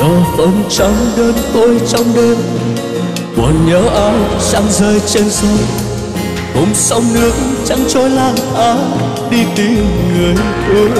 phần trắng đơn côi trong đêm, còn nhớ ai trăng rơi trên sông, cùng sông nước trắng trôi lang thang đi tìm người thương.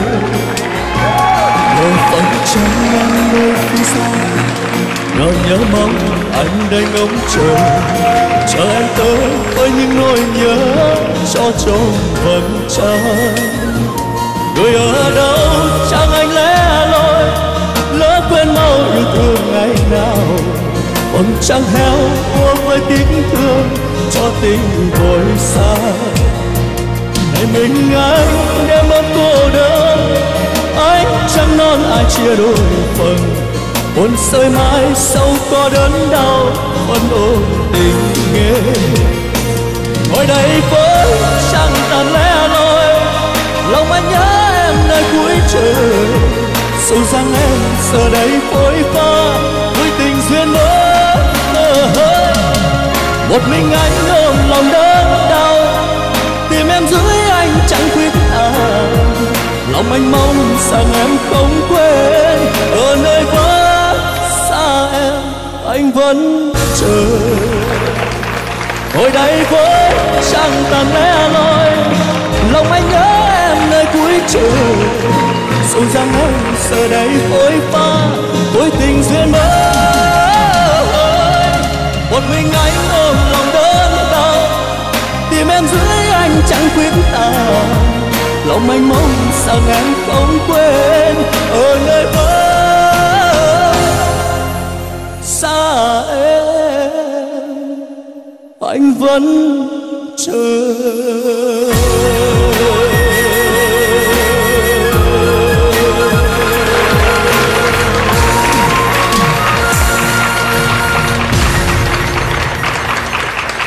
Phần trắng ngang nơi phía xa, ngờ nhớ mong anh đây ngóng chờ em tới với những nỗi nhớ cho trọn vầng trăng. Người ở đâu chẳng anh lẻ loi, lỡ quên mau yêu thương ngày nào. Phần trăng heo úa với tiếng thương cho tình vội xa. Ngày mình anh đêm ôm cô đơn, anh trăng non ai chia đôi phần. Buồn rơi mãi sâu có đớn đau, vẫn ôm tình nghề. Ngồi đây với trăng tàn lẻ loi, lòng anh nhớ em nơi cuối trời. Dù rằng em giờ đây phôi pha với tình duyên mới. Một mình anh ôm lòng đớn đau, tìm em dưới anh chẳng quyết nào. Lòng anh mong rằng em không quên, ở nơi vỡ xa em anh vẫn chờ. Ngồi đây với trăng tàn lẻ loi, lòng anh nhớ em nơi cuối trời. Dù rằng em giờ đây phôi pha với tình duyên mới. Một mình anh ôm lòng đớn đau, tìm em dưới anh chẳng quyết nào. Lòng anh mong rằng em không quên, ở nơi vỡ xa em anh vẫn chờ.